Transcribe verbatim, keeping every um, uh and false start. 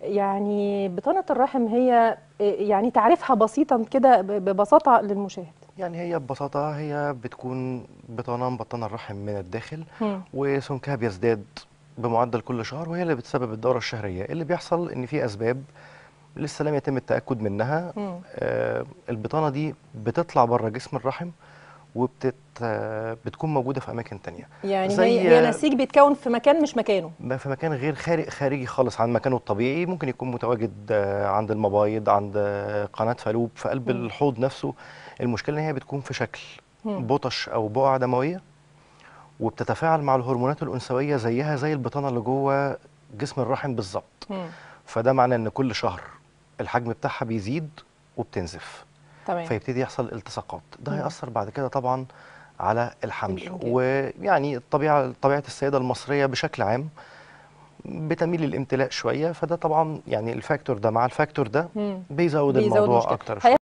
يعني بطانة الرحم هي يعني تعريفها بسيطا كده ببساطة للمشاهد؟ يعني هي ببساطة هي بتكون بطانة مبطنة الرحم من الداخل، مم. وسمكها بيزداد بمعدل كل شهر، وهي اللي بتسبب الدورة الشهرية. اللي بيحصل إن في أسباب لسه لم يتم التأكد منها. مم. آه، البطانة دي بتطلع بره جسم الرحم، وبتت آه، بتكون موجودة في أماكن تانية، يعني هي زي هي آه، نسيج بيتكون في مكان مش مكانه. ما في مكان غير خارج خارجي خالص عن مكانه الطبيعي. ممكن يكون متواجد آه، عند المبايض، عند آه، قناة فالوب، في قلب مم. الحوض نفسه. المشكلة إن هي بتكون في شكل مم. بطش أو بقع دموية، وبتتفاعل مع الهرمونات الأنثوية زيها زي البطانة اللي جوه جسم الرحم بالظبط. مم. فده معناه إن كل شهر الحجم بتاعها بيزيد وبتنزف، تمام. فيبتدي يحصل التصاقات. ده مم. هيأثر بعد كده طبعا على الحمل. الإنجاب. ويعني الطبيعة طبيعة السيدة المصرية بشكل عام بتميل للامتلاء شوية، فده طبعا يعني الفاكتور ده مع الفاكتور ده مم. بيزود بيزود الموضوع مشكلة. أكتر شوية.